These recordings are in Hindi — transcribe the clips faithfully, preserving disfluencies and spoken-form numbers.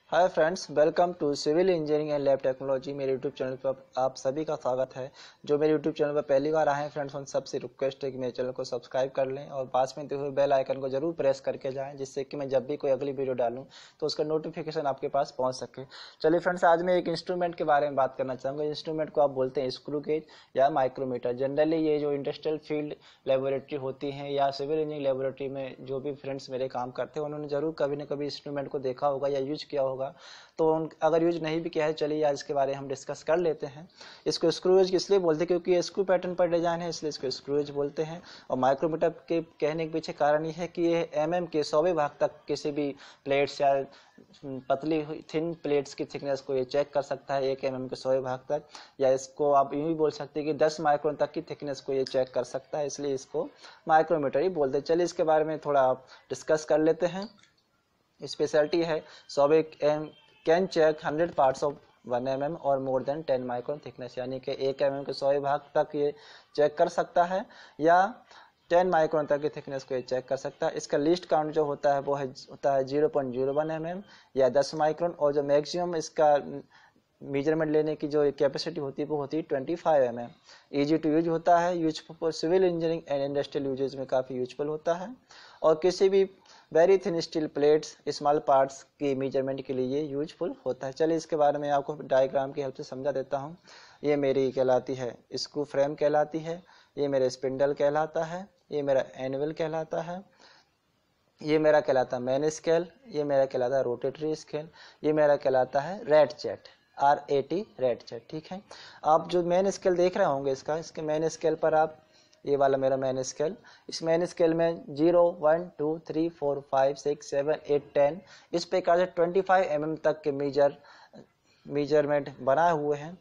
Hi friends, welcome to civil engineering and lab technology. मेरे यूट्यूब चैनल पर आप सभी का स्वागत है। जो मेरे यूट्यूब चैनल पर पहली बार आए हैं फ्रेंड्स, उन सबसे रिक्वेस्ट है कि मेरे चैनल को सब्सक्राइब कर लें और पास में दिए हुए बेल आइकन को जरूर प्रेस करके जाएं, जिससे कि मैं जब भी कोई अगली वीडियो डालूं तो उसका नोटिफिकेशन आपके पास पहुंच सके। चलिए फ्रेंड्स, आज मैं एक इंस्ट्रूमेंट के बारे में बात करना चाहूँगा। इंस्ट्रूमेंट को आप बोलते हैं स्क्रू गेज या माइक्रोमीटर। जनरली ये जो इंडस्ट्रियल फील्ड लेबोरेटरी होती है या सिविल इंजीनियरिंग लेबोरेटरी में जो भी फ्रेंड्स मेरे काम करते हैं, उन्होंने जरूर कभी ना कभी इंस्ट्रूमेंट को देखा होगा या यूज किया होगा। तो अगर यूज नहीं भी किया है, चलिए आज इसके बारे में हम डिस्कस कर लेते हैं। इसको स्क्रूज इसलिए बोलते हैं क्योंकि ये स्क्रू पैटर्न पर डिजाइन है, इसलिए इसको स्क्रूज बोलते हैं। और माइक्रोमीटर के कहने के पीछे कारण ये है कि ये एम एम के सौवें भाग तक किसी भी प्लेट्स या पतली थिन प्लेट्स की थिकनेस को ये चेक कर सकता है, एक एम एम के सौवें भाग तक। या इसको आप यूं भी बोल सकते हैं कि दस माइक्रोन तक की थिकनेस को ये चेक कर सकता है, इसलिए इसको माइक्रोमीटर ही बोलते हैं। चलिए इसके बारे में थोड़ा डिस्कस कर लेते हैं। स्पेशलिटी है सौवें am can check hundred parts of one M M और more than ten micron thickness, यानी कि एक एम एम के सौ भाग तक ये चेक कर सकता है या टेन माइक्रोन तक की थिकनेस को ये चेक कर सकता है। इसका लीस्ट काउंट जो होता है वो है होता है zero point zero one M M या दस माइक्रोन, और जो मैक्सिमम इसका मेजरमेंट लेने की जो कैपेसिटी होती है वो होती है twenty five M M. Easy to use होता है, useful for civil engineering and industrial usages में काफ़ी यूजफुल होता है। और किसी भी very thin steel plates, small parts की मेजरमेंट के लिए ये यूजफुल होता है। चलिए इसके बारे में आपको डायग्राम की हेल्प से समझा देता हूँ। ये मेरी कहलाती है स्क्रू फ्रेम कहलाती है, ये मेरा स्पिंडल कहलाता है, ये मेरा एनुअल कहलाता है, ये मेरा कहलाता है मेन स्केल, ये मेरा कहलाता है रोटेटरी स्केल, ये मेरा कहलाता है रेट चेट, आर ए टी रेट चेट। ठीक है, आप जो मेन स्केल देख रहे होंगे इसका इसके मेन स्केल पर आप ये वाला मेरा मेन स्केल, इस मेन स्केल में zero one two three four five six seven eight ten इस प्रकार से ट्वेंटी फाइव एम एम तक के मेजर मेजरमेंट बनाए हुए हैं।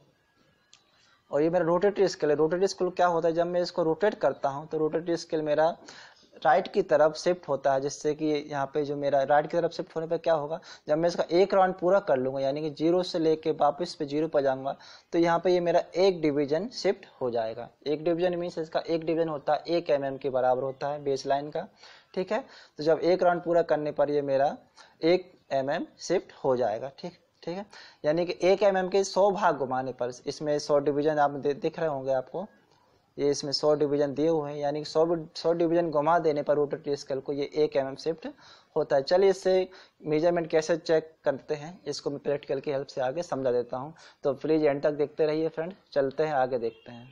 और ये मेरा रोटेटरी स्केल है। रोटेटरी स्केल क्या होता है, जब मैं इसको रोटेट करता हूँ तो रोटेटरी स्केल मेरा राइट की तरफ शिफ्ट होता है, जिससे कि यहाँ पे जो मेरा राइट की तरफ शिफ्ट होने पर क्या होगा, जब मैं इसका एक राउंड पूरा कर लूंगा यानी कि जीरो से लेके वापस पे जीरो पर जाऊंगा तो यहाँ पे ये मेरा एक डिवीजन शिफ्ट हो जाएगा। एक डिवीजन मीन्स इसका एक डिवीजन होता है एक एम एम के बराबर होता है बेस लाइन का। ठीक है, तो जब एक राउंड पूरा करने पर ये मेरा एक एम एम शिफ्ट हो जाएगा। ठीक ठीक है, यानी कि एक एम एम के सौ भाग घुमाने पर इसमें सौ डिवीजन आप दिख रहे होंगे आपको, ये इसमें सौ डिवीजन दिए हुए हैं, यानी कि सौ सौ डिवीजन घुमा देने पर रोटेटरी स्केल को ये एक एम एम शिफ्ट होता है। चलिए इससे मेजरमेंट कैसे चेक करते हैं इसको मैं प्रैक्टिकल की हेल्प से आगे समझा देता हूं, तो प्लीज एंड तक देखते रहिए फ्रेंड। चलते हैं आगे, देखते हैं।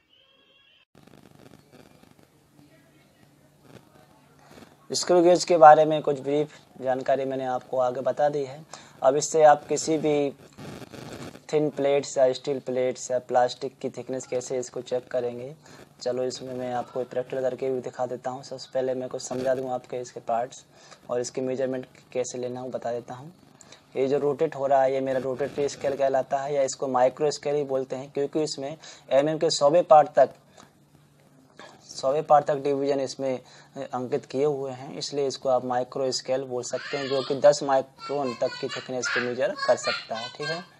स्क्रू गेज के बारे में कुछ ब्रीफ जानकारी मैंने आपको आगे बता दी है। अब इससे आप किसी भी थिन प्लेट्स या स्टील प्लेट्स या प्लास्टिक की थिकनेस कैसे इसको चेक करेंगे, चलो इसमें मैं आपको प्रैक्टिकल करके भी दिखा देता हूँ। सबसे पहले मैं कुछ समझा दूँ आपके इसके पार्ट्स और इसके मेजरमेंट कैसे लेना है बता देता हूँ। ये जो रोटेट हो रहा है ये मेरा रोटेटरी स्केल कहलाता है, या इसको माइक्रो स्केल ही बोलते हैं क्योंकि इसमें एम एम के सौवें पार्ट तक सौवें पार्ट तक डिवीजन इसमें अंकित किए हुए हैं, इसलिए इसको आप माइक्रो स्केल बोल सकते हैं, जो कि दस माइक्रोन तक की थिकनेस को मेजर कर सकता है। ठीक है,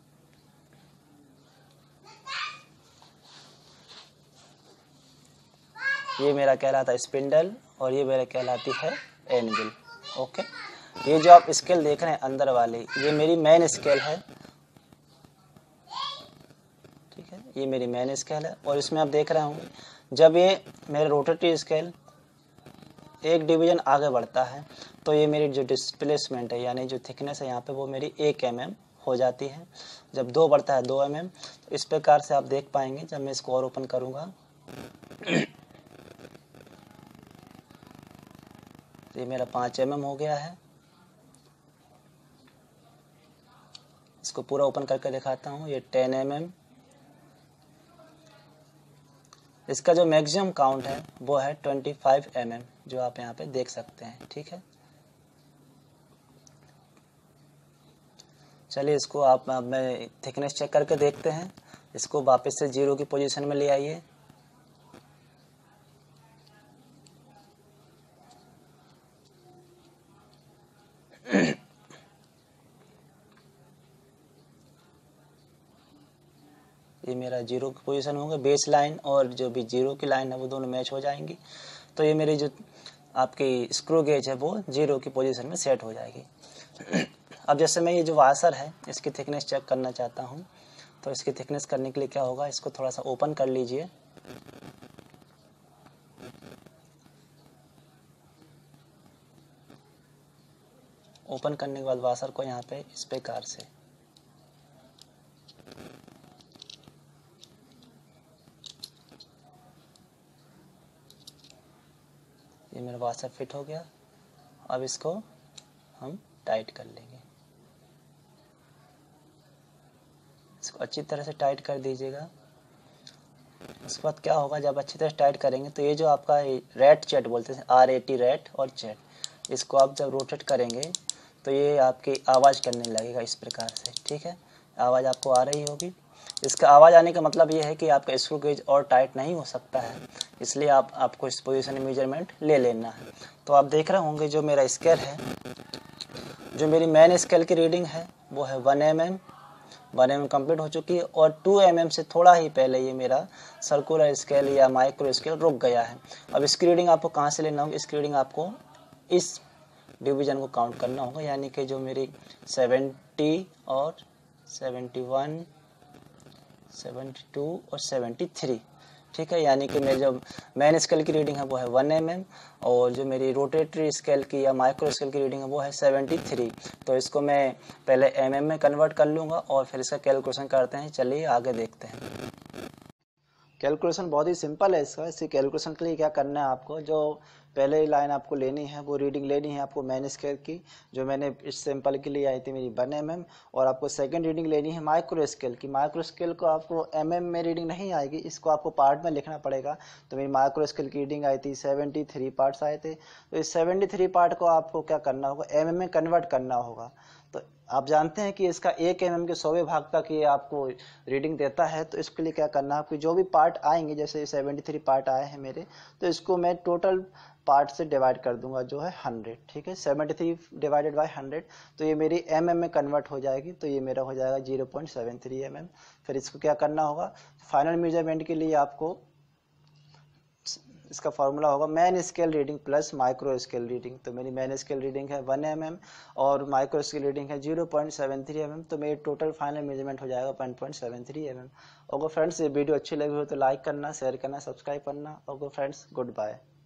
ये मेरा कहलाता है स्पिंडल और ये मेरा कहलाती है एनुअल। ओके, ये जो आप स्केल देख रहे हैं अंदर वाले, ये मेरी मेन स्केल है। ठीक है, ये मेरी मेन स्केल है और इसमें आप देख रहे होंगे जब ये मेरे रोटेटरी स्केल एक डिवीजन आगे बढ़ता है तो ये मेरी जो डिस्प्लेसमेंट है यानी जो थिकनेस है यहाँ पे वो मेरी एक एम एम हो जाती है। जब दो बढ़ता है दो एम एम, तो इस प्रकार से आप देख पाएंगे जब मैं इसको और ओपन करूँगा ये मेरा पाँच एम एम हो गया है। इसको पूरा ओपन करके दिखाता हूँ, ये टेन एम एम। इसका जो मैक्सिमम काउंट है वो है ट्वेंटी फाइव एम एम, जो आप यहाँ पे देख सकते हैं। ठीक है, चलिए इसको आप अब मैं थिकनेस चेक करके देखते हैं। इसको वापस से जीरो की पोजीशन में ले आइए। ये मेरा जीरो की पोजीशन होगा, बेस लाइन और जो भी जीरो की लाइन है वो दोनों मैच हो जाएंगी, तो ये मेरी जो आपकी स्क्रू गेज है वो जीरो की पोजीशन में सेट हो जाएगी। अब जैसे मैं ये जो वाशर है इसकी थिकनेस चेक करना चाहता हूँ, तो इसकी थिकनेस करने के लिए क्या होगा, इसको थोड़ा सा ओपन कर लीजिए। ओपन करने के बाद वाशर को यहाँ पे इस प्रकार से ये मेरा वाशर फिट हो गया। अब इसको हम टाइट कर लेंगे, इसको अच्छी तरह से टाइट कर दीजिएगा। उसके बाद क्या होगा, जब अच्छी तरह टाइट करेंगे तो ये जो आपका रेट चेट बोलते हैं, आर ए टी रेट और चेट, इसको आप जब रोटेट करेंगे तो ये आपकी आवाज़ करने लगेगा इस प्रकार से। ठीक है, आवाज़ आपको आ रही होगी। इसका आवाज़ आने का मतलब ये है कि आपका स्क्रू गेज और टाइट नहीं हो सकता है, इसलिए आप आपको इस पोजीशन में मेजरमेंट ले लेना है। तो आप देख रहे होंगे जो मेरा स्केल है, जो मेरी मेन स्केल की रीडिंग है वो है one M M one M M complete हो चुकी है, और टू एम एम से थोड़ा ही पहले ये मेरा सर्कुलर स्केल या माइक्रो स्केल रुक गया है। अब इसकी रीडिंग आपको कहाँ से लेना होगा, इसकी रीडिंग आपको इस डिवीजन को काउंट करना होगा, यानी कि जो मेरी सेवेंटी और सेवेंटी वन, सेवेंटी टू और सेवेंटी थ्री, ठीक है, यानी कि मेरी जो मेन स्केल की रीडिंग है वो है वन एम एम, और जो मेरी रोटेटरी स्केल की या माइक्रो स्केल की रीडिंग है वो है सेवेंटी थ्री। तो इसको मैं पहले एम एम में कन्वर्ट कर लूँगा और फिर इसका कैलकुलेशन करते हैं। चलिए आगे देखते हैं। कैलकुलेशन बहुत ही सिंपल है इसका। इसकी कैलकुलेशन के लिए क्या करना है, आपको जो पहले लाइन आपको लेनी है वो रीडिंग लेनी है आपको मेन स्केल की, जो मैंने इस सैंपल के लिए आई थी मेरी वन एम एम, और आपको सेकंड रीडिंग लेनी है माइक्रो स्केल की। माइक्रो स्केल को आपको एम एम में रीडिंग नहीं आएगी, इसको आपको पार्ट में लिखना पड़ेगा। तो मेरी माइक्रो स्केल की रीडिंग आई थी सेवेंटी थ्री पार्ट्स आए थे, तो इस सेवेंटी थ्री पार्ट को आपको क्या करना होगा, एम एम में कन्वर्ट करना होगा। तो आप जानते हैं कि इसका एक एम एम के सौवें भाग तक ये आपको रीडिंग देता है। तो इसके लिए क्या करना है, आपको जो भी पार्ट आएंगे, जैसे सेवेंटी थ्री पार्ट आए हैं मेरे, तो इसको मैं टोटल पार्ट से डिवाइड कर दूंगा जो है हंड्रेड। ठीक है, seventy three divided by hundred, तो ये मेरी एम एम में कन्वर्ट हो जाएगी, तो ये मेरा हो जाएगा zero point seven three M M. फिर इसको क्या करना होगा, फाइनल मेजरमेंट के लिए आपको इसका फॉर्मूला होगा main scale reading plus micro scale reading. तो मेरी मेन स्केल रीडिंग है वन एम एम और माइक्रो स्केल रीडिंग है zero point seven three M M, तो मेरी टोटल फाइनल मेजरमेंट हो जाएगा one point seven three M M. Okay friends, ये वीडियो अच्छी लगी हो तो लाइक करना, शेयर करना, सब्सक्राइब करना। Okay friends, good bye.